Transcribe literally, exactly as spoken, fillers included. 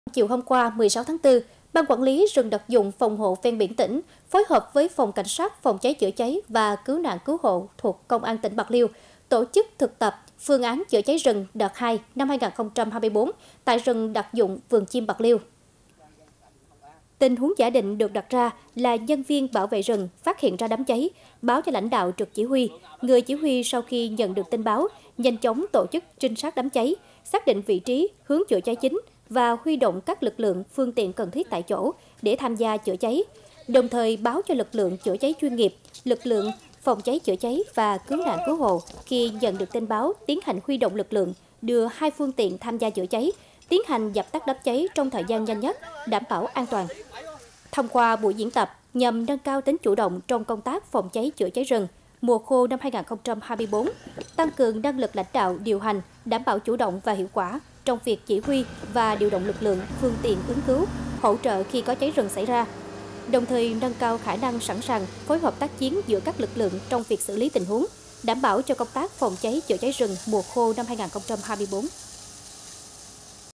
Chiều hôm qua, mười sáu tháng tư, Ban Quản lý rừng đặc dụng phòng hộ ven biển tỉnh phối hợp với Phòng Cảnh sát Phòng cháy chữa cháy và Cứu nạn Cứu hộ thuộc Công an tỉnh Bạc Liêu tổ chức thực tập phương án chữa cháy rừng đợt hai năm hai nghìn không trăm hai mươi tư tại rừng đặc dụng Vườn Chim Bạc Liêu. Tình huống giả định được đặt ra là nhân viên bảo vệ rừng phát hiện ra đám cháy, báo cho lãnh đạo trực chỉ huy. Người chỉ huy sau khi nhận được tin báo, nhanh chóng tổ chức trinh sát đám cháy, xác định vị trí, hướng chữa cháy chính và huy động các lực lượng, phương tiện cần thiết tại chỗ để tham gia chữa cháy, đồng thời báo cho lực lượng chữa cháy chuyên nghiệp, lực lượng phòng cháy chữa cháy và cứu nạn cứu hộ khi nhận được tin báo tiến hành huy động lực lượng, đưa hai phương tiện tham gia chữa cháy, tiến hành dập tắt đám cháy trong thời gian nhanh nhất, đảm bảo an toàn. Thông qua buổi diễn tập nhằm nâng cao tính chủ động trong công tác phòng cháy chữa cháy rừng mùa khô năm hai nghìn không trăm hai mươi tư, tăng cường năng lực lãnh đạo điều hành, đảm bảo chủ động và hiệu quả trong việc chỉ huy và điều động lực lượng, phương tiện ứng cứu, hỗ trợ khi có cháy rừng xảy ra, đồng thời nâng cao khả năng sẵn sàng phối hợp tác chiến giữa các lực lượng trong việc xử lý tình huống, đảm bảo cho công tác phòng cháy chữa cháy rừng mùa khô năm hai nghìn không trăm hai mươi tư.